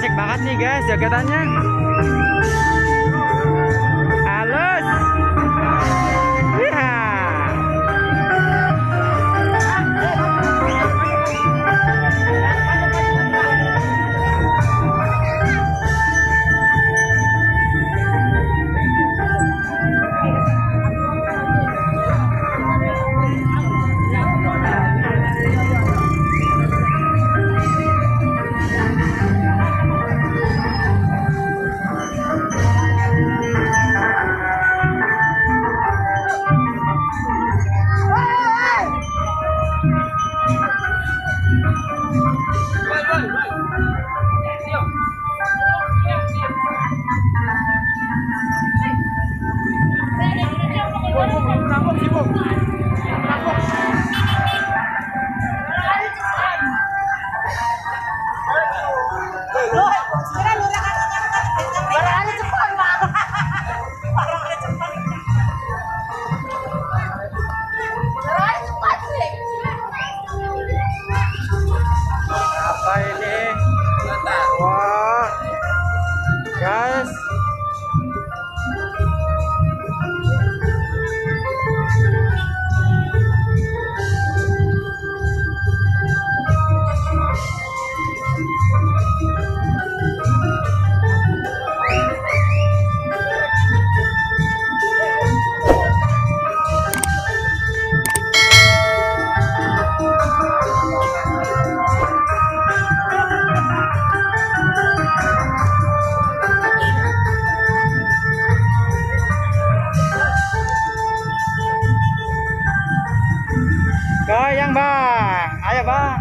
asik banget nih guys jogetannya. Halus. Iya. Apa ini? Wah, guys. Goyang bang, ayo bang.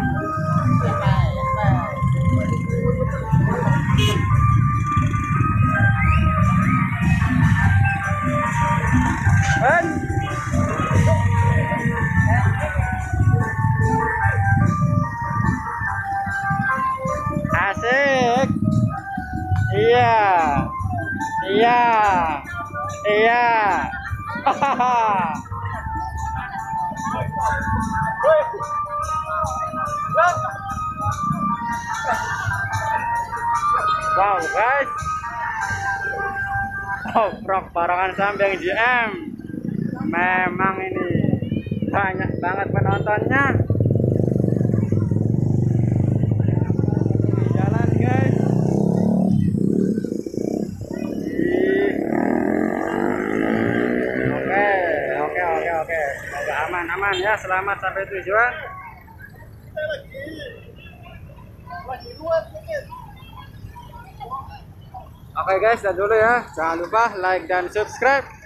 Asik. Iya. Iya. Iya. Wow guys, oprok barangan samping GM. Memang ini banyak banget penontonnya. Jalan guys. Oke. Semoga aman ya, selamat sampai tujuan. Oke guys, dan dulu ya. Jangan lupa like dan subscribe.